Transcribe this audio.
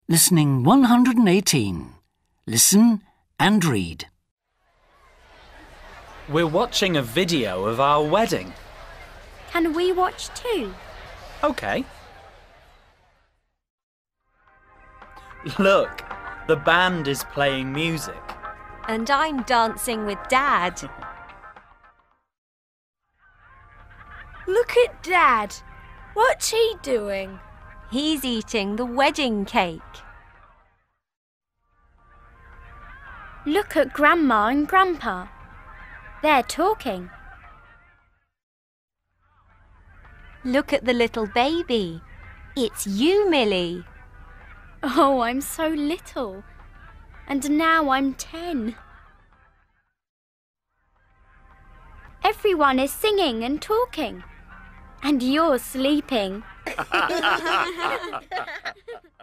Listening 118. Listen and read. We're watching a video of our wedding. Can we watch too? OK. Look, the band is playing music. And I'm dancing with Dad. Look at Dad. What's he doing? He's eating the wedding cake. Look at Grandma and Grandpa. They're talking. Look at the little baby. It's you, Millie. Oh, I'm so little. And now I'm 10. Everyone is singing and talking. And you're sleeping.